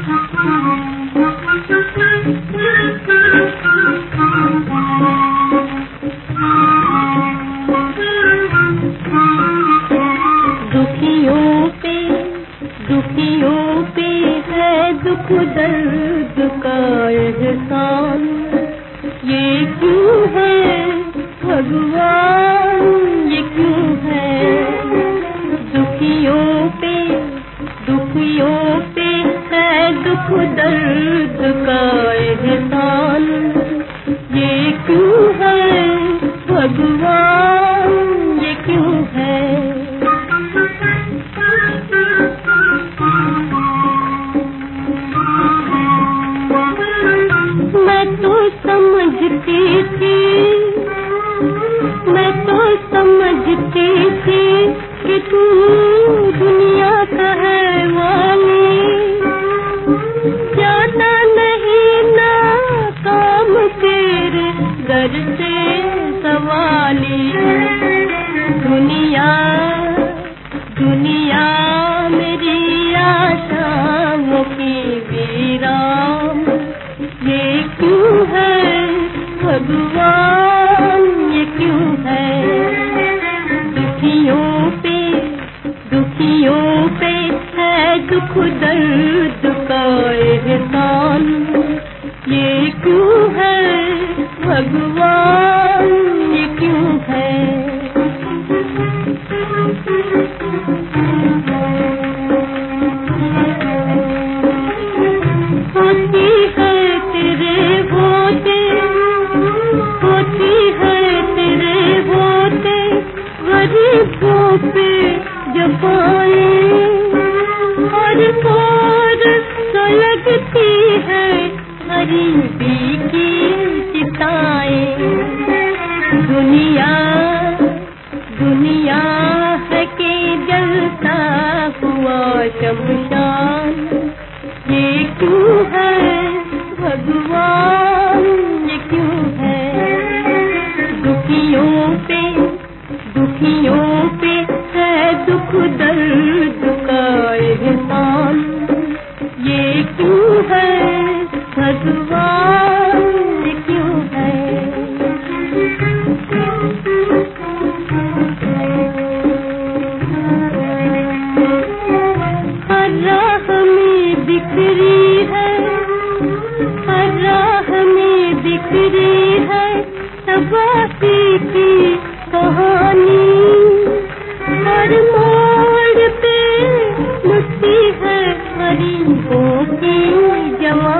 दुखियों पे है दुख दर्द का एहसान, ये क्यों है भगवान, ये क्यों है? दुखियों पे है दुख दर्द का एहसान, ये क्यों है भगवान, ये क्यों है? मैं तो समझती थी कि तू दुनिया का है वाली, जाता नहीं ना काम तेरे दर से सवाली। दुनिया मेरी आशाओं की वीरान, ये क्यों है भगवान, ये क्यों है? दुखियों पे है दुख दर्द का एहसान, ये क्यों है भगवान, ये क्यों है? होती है तेरे होते गरीबों पे जबाएं, और तो लगती है गरीबी की चिताएं। दुनिया है कि जलता हुआ शमशान, ये क्यों है भगवान, ये क्यों है? दुखियों पे है दुख दर्द का एहसान, ये क्यों है भगवान, ये क्यों है? हर राह में बिखरी है तबाही की कहानी, हर मोड़ पे मुझती है गरीबों की जवानी।